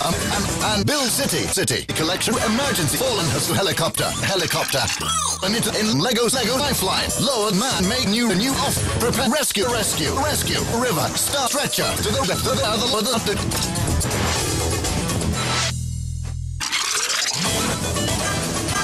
And build city collection emergency fallen helicopter and in Lego lifeline lower man made new off prepare rescue river star stretcher to the